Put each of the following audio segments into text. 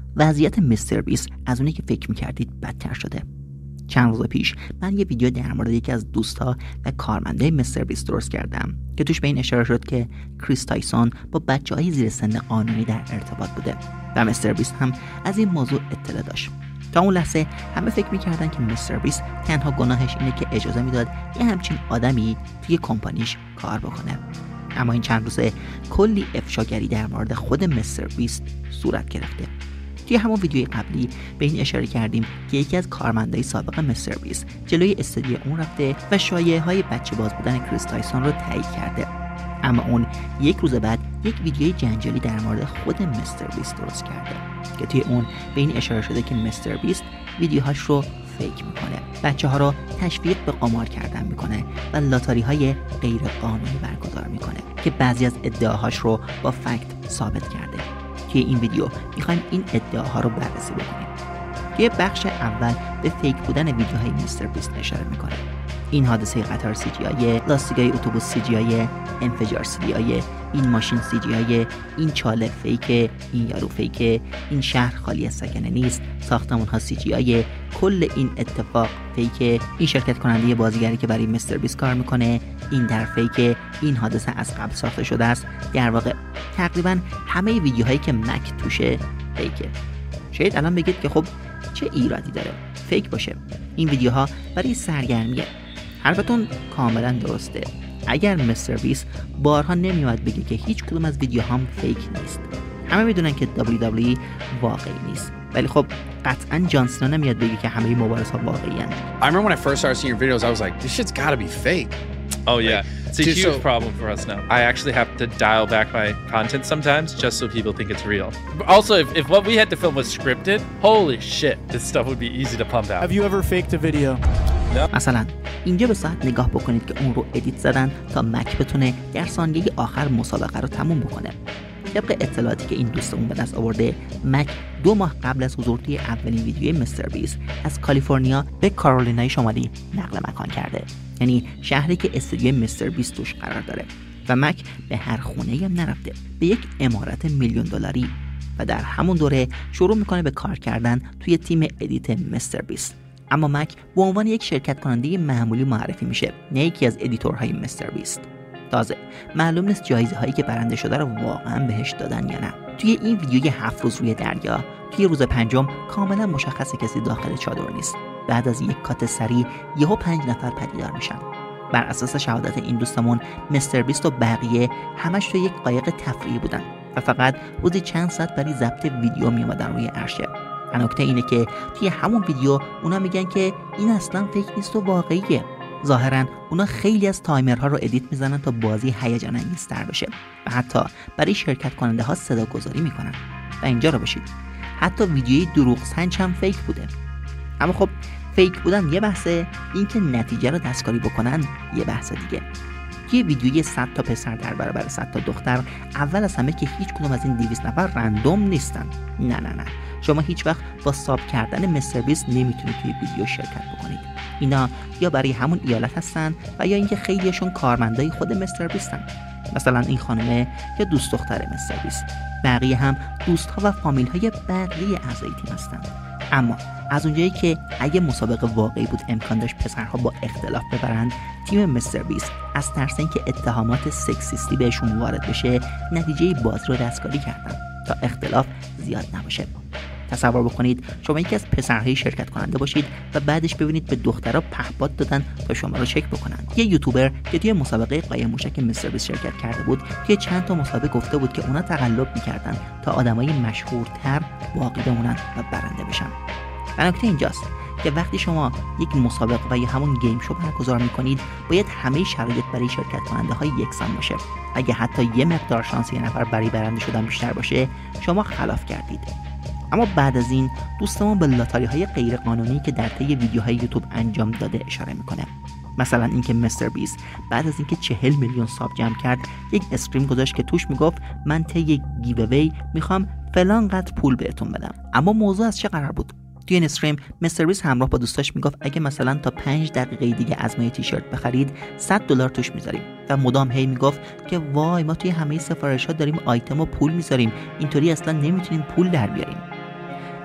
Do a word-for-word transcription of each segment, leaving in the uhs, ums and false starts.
وضعیت مستر بیست از اونی که فکر میکردید بدتر شده. چند روز پیش من یه ویدیو در مورد یکی از دوستا و کارمندای مستر بیست درست کردم که توش به این اشاره شد که کریس تایسون با بچه‌های زیر سن قانونی در ارتباط بوده و مستر بیست هم از این موضوع اطلاع داشت. تا اون لحظه همه فکر میکردن که مستر بیست تنها گناهش اینه که اجازه میداد یه همچین آدمی توی کمپانیش کار بکنه. اما این چند روزه کلی افشاگری در مورد خود مستر بیست صورت گرفته. توی همون ویدیوی قبلی به این اشاره کردیم که یکی از کارمندای سابق مستر بیست جلوی استودیو اون رفته و شایعه های بچه باز بودن کریس تایسون رو تایید کرده. اما اون یک روز بعد یک ویدیوی جنجالی در مورد خود مستر بیست درست کرده که توی اون به این اشاره شده که مستر بیست ویدیوهاش رو فیک میکنه، بچه ها رو تشویق به قمار کردن میکنه و لاتاری های غیر قانونی برگزار میکنه که بعضی از ادعاهاش رو با فکت ثابت کرده. توی این ویدیو میخوایم این ادعاها رو بررسی بکنیم. توی بخش اول به فیک بودن ویدیوهای مستر بیست اشاره میکنه. این حادثه قطار سی جی آی، لاستیکای اتوبوس سی جی آی، انفجار سی جی آی، این ماشین سی جی آی، این چاله فیک، این یارو فیک، این شهر خالی از سکنه نیست، ساختمون ها سی جی آی، کل این اتفاق فیک، این شرکت کننده بازیگری که برای مستر بیست کار میکنه، این در فیک، این حادثه از قبل ساخته شده است. در واقع تقریبا همه ویدیوهایی که مک توشه فیکه. شاید الان بگید که خب چه ایرادی داره فیک باشه؟ این ویدیوها برای سرگرمیه. حرفتون کاملا درسته. اگر مستر بیست بارها نمیاد بگه که هیچ کدوم از ویدیوهام فیک نیست. همه میدونن که دبلیو دبلیو ای واقعی نیست. ولی خب قطعا جان سینا نمیاد بگه که همه مبارزها واقعی ان. I remember when I first started seeing your videos I was like this shit's got to be fake. Oh yeah. Like, it's a huge so, problem for us now. I actually have to dial back my content sometimes just so people think it's real. Also, if, if what we had to film was scripted, holy shit, this stuff would be easy to pump out. Have you ever faked a video? مثلا اینجا به ساعت نگاه بکنید که اون رو ادیت زدن تا مک بتونه در ثانیه آخر مسابقه رو تموم بکنه. طبق اطلاعاتی که این دوستمون به دست آورده، مک دو ماه قبل از حضور توی اولین ویدیوی مستر بیست از کالیفرنیا به کارولینای شمالی نقل مکان کرده، یعنی شهری که استودیوی مستر بیست توش قرار داره. و مک به هر خونه‌ای هم نرفته، به یک عمارت میلیون دلاری، و در همون دوره شروع میکنه به کار کردن توی تیم ادیت مستر بیست. اما مک به عنوان یک شرکت کننده معمولی معرفی میشه، نه یکی از ادیتورهای مستر بیست. تازه معلوم نیست جایزه هایی که برنده شده رو واقعا بهش دادن یا نه. توی این ویدیوی هفت روز روی دریا، توی روز پنجم کاملا مشخصه کسی داخل چادر نیست. بعد از یک کات سریع یهو پنج نفر پدیدار میشن. بر اساس شهادت این دوستمون، مستر بیست و بقیه همش توی یک قایق تفریحی بودن و فقط روزی چند ساعت برای ضبط ویدیو میومدن روی عرشه. نکته اینه که توی همون ویدیو اونا میگن که این اصلا فیک نیست و واقعیه. ظاهرا اونا خیلی از تایمرها رو ادیت میزنن تا بازی هیجان انگیزتر بشه و حتی برای شرکت کننده ها صدا گذاری میکنن. و اینجا رو بشید، حتی ویدیوی دروغ سنج هم فیک بوده. اما خب فیک بودن یه بحثه، این که نتیجه رو دستکاری بکنن یه بحث دیگه. توی ویدیوی صد تا پسر در برابر صد تا دختر، اول از همه که هیچ کدوم از این دویست نفر رندوم نیستن. نه نه نه شما هیچ وقت با ساب کردن مستر بیست نمیتونید توی ویدیو شرکت بکنید. اینا یا برای همون ایالت هستن و یا اینکه خیلیشون کارمندای خود مستر بیستن. مثلا این خانمه یا دوست دختر مستر بیست. بقیه هم دوست‌ها و فامیل‌های بقیه اعضای تیم هستن. اما از اونجایی که اگه مسابقه واقعی بود امکان داشت پسرها با اختلاف ببرند، تیم مستر بیست از ترس اینکه اتهامات سکسیستی بهشون وارد بشه، نتیجه بازی رو دستکاری کردن تا اختلاف زیاد نباشه. تصور بکنید شما یکی از پسرهای شرکت کننده باشید و بعدش ببینید به دخترها پهپاد دادن تا شما رو چک بکنن. یه یوتیوبر که توی مسابقه قایم موشک مستر بیست شرکت کرده بود، توی چند تا مسابقه گفته بود که اونا تقلب می‌کردن تا آدمای مشهورتر باقی بمونن و برنده بشن. و نکته اینجاست که وقتی شما یک مسابقه و یا همون گیم شو برگزار می‌کنید، باید همه شرایط برای شرکت کننده‌ها یکسان باشه. اگه حتی یه مقدار شانس یه نفر برای برنده شدن بیشتر باشه، شما خلاف کردید. اما بعد از این دوستمون به لاتاری‌های غیر قانونی که در طی ویدیوهای یوتیوب انجام داده اشاره میکنه. مثلا اینکه مستر بیست بعد از اینکه چهل میلیون ساب جمع کرد، یک استریم گذاشت که توش میگفت من طی گیو اوی میخوام فلان قدر پول بهتون بدم. اما موضوع از چه قرار بود؟ توی این استریم مستر بیست همراه با دوستاش میگفت اگه مثلا تا پنج دقیقه دیگه از ما تیشرت بخرید صد دلار توش میذاریم و مدام هی میگفت که وای ما توی همه سفارش‌ها داریم آیتم و پول میذاریم، اینطوری اصلا نمیتونیم پول در بیاریم.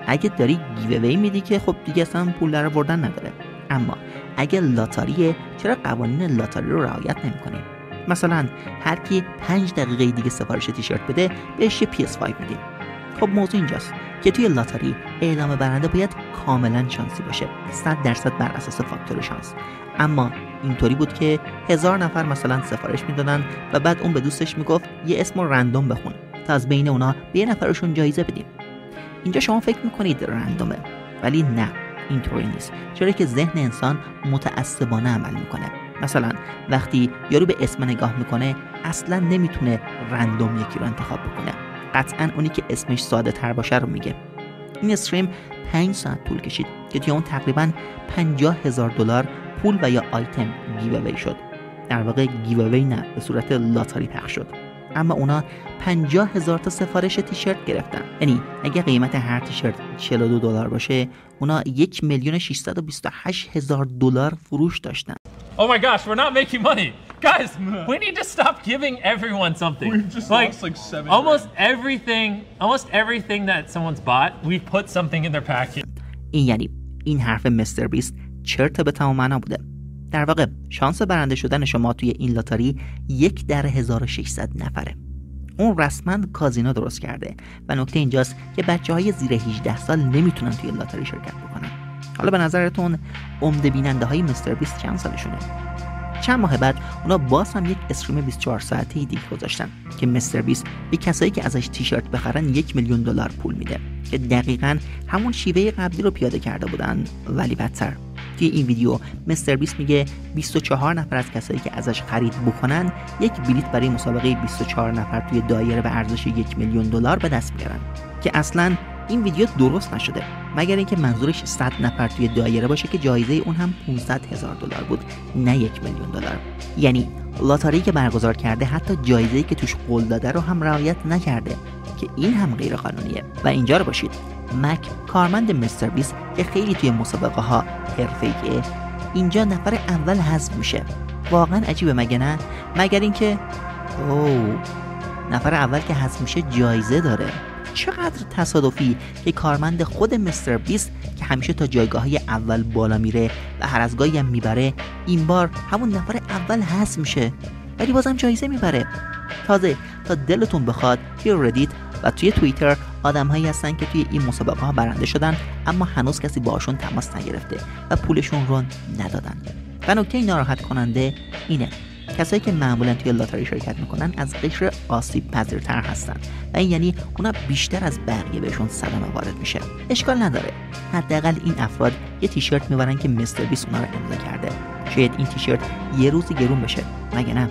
اگه داری گیووی میدی که خب دیگه اصلا پول در آوردن نداره. اما اگه لاتاریه چرا قوانین لاتاری رو رعایت نمی‌کنی؟ مثلا هر کی پنج دقیقه دیگه سفارش تیشرت بده بهش یه پی اس پنج میدیم. خب موضوع اینجاست که توی لاتاری اعلام برنده باید کاملا شانسی باشه، صد درصد بر اساس فاکتور شانس. اما اینطوری بود که هزار نفر مثلا سفارش میدادن و بعد اون به دوستش میگفت یه اسم رندوم بخون تا از بین اونا به یه نفرشون جایزه بدیم. اینجا شما فکر میکنید رندومه، ولی نه، اینطوری نیست، چرا که ذهن انسان متعصبانه عمل میکنه. مثلا وقتی یارو به اسم نگاه میکنه اصلا نمیتونه رندوم یکی رو انتخاب بکنه، قطعا اونی که اسمش ساده تر باشه رو میگه. این استریم پنج ساعت طول کشید که توی اون تقریبا پنجاه هزار دلار پول و یا آیتم گیووی شد. در واقع گیووی نه، به صورت لاتاری پخش شد. اما اونا پنجاه هزار تا سفارش تیشرت گرفتن. یعنی اگه قیمت هر تیشرت چهل و دو دلار باشه، اونا یک میلیون و ششصد و بیست و هشت هزار دلار فروش داشتن. Oh my gosh, we're not making money. Guys, we need to stop giving everyone something. We've just like, lost like seven. Almost everything, almost everything that someone's bought, we put something in their package. این یعنی این حرف مستر بیست چرت به تمام معنا بوده. در واقع شانس برنده شدن شما توی این لاتاری یک در هزار و ششصد نفره. اون رسما کازینو درست کرده و نکته اینجاست که بچه‌های زیر هجده سال نمیتونن توی لاتاری شرکت بکنن. حالا به نظرتون عمده بیننده های مستر بیست چند سالشونه؟ چند ماه بعد اونا باز هم یک استریم بیست و چهار ساعته دیگه گذاشتن که مستر بیست به کسایی که ازش تیشرت بخرن یک میلیون دلار پول میده که دقیقاً همون شیوه قبلی رو پیاده کرده بودن، ولی بدتر. توی این ویدیو مستر بیست میگه بیست و چهار نفر از کسایی که ازش خرید بکنن یک بلیت برای مسابقه بیست و چهار نفر توی دایره به ارزش یک میلیون دلار به دست میارن که اصلاً این ویدیو درست نشده، مگر اینکه منظورش صد نفر توی دایره باشه که جایزه اون هم پانصد هزار دلار بود، نه یک میلیون دلار. یعنی لاتاری که برگزار کرده حتی جایزه‌ای که توش قول داده رو هم رعایت نکرده که این هم غیر قانونیه. و اینجا رو باشید، مک کارمند مستر بیست که خیلی توی مسابقه ها حرفه‌ایه، اینجا نفر اول حذف میشه. واقعا عجیبه مگه نه؟ مگر اینکه اوه نفر اول که حذف میشه جایزه داره. چقدر تصادفی که کارمند خود مستر بیست که همیشه تا جایگاه‌های اول بالا میره و هر از گاهی هم میبره، این بار همون نفر اول حذف میشه ولی بازم جایزه میبره. تازه تا دلتون بخواد توی ردیت و توی توییتر آدم‌هایی هستن که توی این مسابقه ها برنده شدن اما هنوز کسی باشون تماس نگرفته و پولشون رو ندادن. و نکته ناراحت کننده اینه کسایی که معمولا توی لاتاری شرکت میکنن از قشر آسیب پذیرتر هستن و این یعنی اونا بیشتر از بقیه بهشون صدمه وارد میشه. اشکال نداره، حداقل این افراد یه تیشرت میبرن که مستر بیست اونا رو امضا کرده. شاید این تیشرت یه روز گرون بشه، مگه نه؟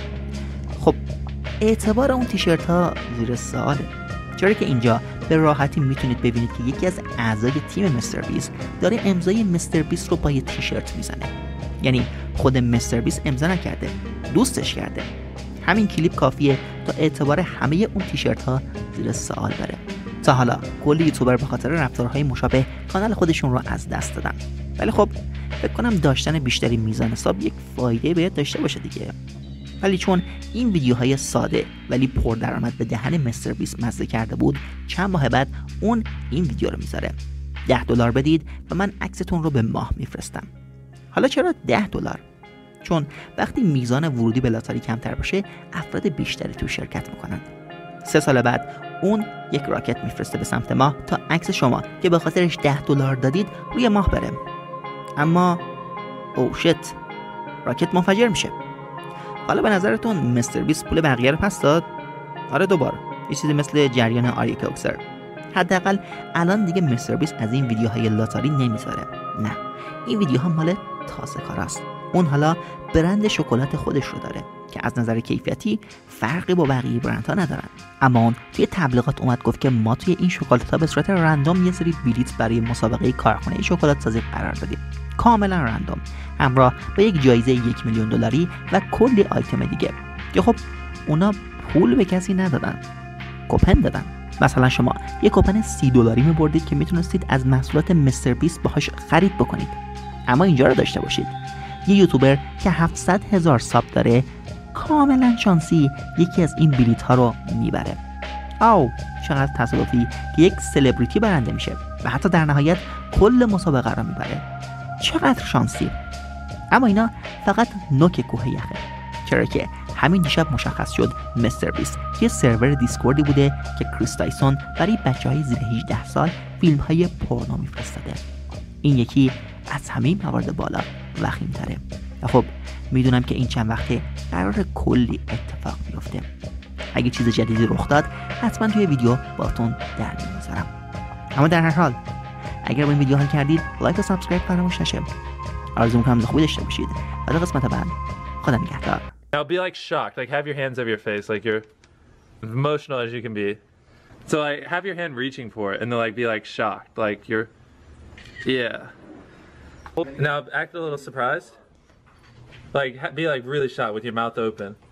خب اعتبار اون تیشرت ها زیر سواله، چرا که اینجا به راحتی میتونید ببینید که یکی از اعضای تیم مستر بیست داره امضای مستر بیست رو با یه تیشرت میزنه. یعنی خود مستر بیست امضا نکرده، دوستش کرده. همین کلیپ کافیه تا اعتبار همه اون تیشرت ها زیر سوال بره. تا حالا کلی یوتیوبر به خاطر رفتارهای مشابه کانال خودشون رو از دست دادن، ولی خب فکر کنم داشتن بیشتری میزان حساب یک فایده باید داشته باشه دیگه. ولی چون این ویدیوهای ساده ولی پردرآمد به دهن مستر بیست مزه کرده بود، چند ماه بعد اون این ویدیو رو میذاره. ده دلار بدید و من عکستون رو به ماه میفرستم. حالا چرا ده دلار؟ چون وقتی میزان ورودی به لاتاری کمتر باشه، افراد بیشتری تو شرکت میکنن. سه سال بعد اون یک راکت میفرسته به سمت ماه تا عکس شما که به خاطرش ده دلار دادید روی ماه بره. اما او شت، راکت منفجر میشه. حالا به نظرتون مستر بیست پول بقیه رو پس داد؟ آره دوباره، یه چیزی مثل جریان آریا کوکسر. حداقل الان دیگه مستر بیست از این ویدیوهای لاتاری نمیذاره. نه، این ویدیوها مال تازه کاراست. اون حالا برند شکلات خودش رو داره که از نظر کیفیتی فرقی با بقیه برندها ندارن. اما اون توی تبلیغات اومد گفت که ما توی این شکلات‌ها به صورت رندوم یه سری بلیت برای مسابقه کارخونه شکلات سازی قرار دادیم. کاملا رندوم، همراه با یک جایزه یک میلیون دلاری و کلی آیتم دیگه که خب اونا پول به کسی ندادن، کوپن دادن. مثلا شما یک کوپن سی دلاری می‌بردید که میتونستید از محصولات مستر بیست باهاش خرید بکنید. اما اینجا رو داشته باشید، یه یوتیوبر که هفتصد هزار ساب داره کاملا شانسی یکی از این بلیت ها رو میبره. واو چقدر تصادفی که یک سلبریتی برنده میشه و حتی در نهایت کل مسابقه را میبره. چقدر شانسی. اما اینا فقط نوک کوه یخه، چرا که همین دیشب مشخص شد مستر بیست یه سرور دیسکوردی بوده که کریس تایسون برای بچهای زیر هجده سال فیلم های پورنو میفرستاده. این یکی از همه موارد بالا وخیم تره و خب میدونم که این چند وقته قرار کلی اتفاق بیفته. اگه چیز جدیدی رخ داد حتما توی ویدیو باتون در میذارم. اما در هر حال اگر با این ویدیو حال کردید لایک و سابسکرایب فراموش نشه. آرزو میکنم خوبی داشته باشید و تا قسمت بعد خدا نگهدار. Now be like shocked, like have your hands over your face, like you're emotional as you can be. So like have your hand reaching for it and then like be like shocked, like you're, yeah. Now act a little surprised. Like be like really shocked with your mouth open.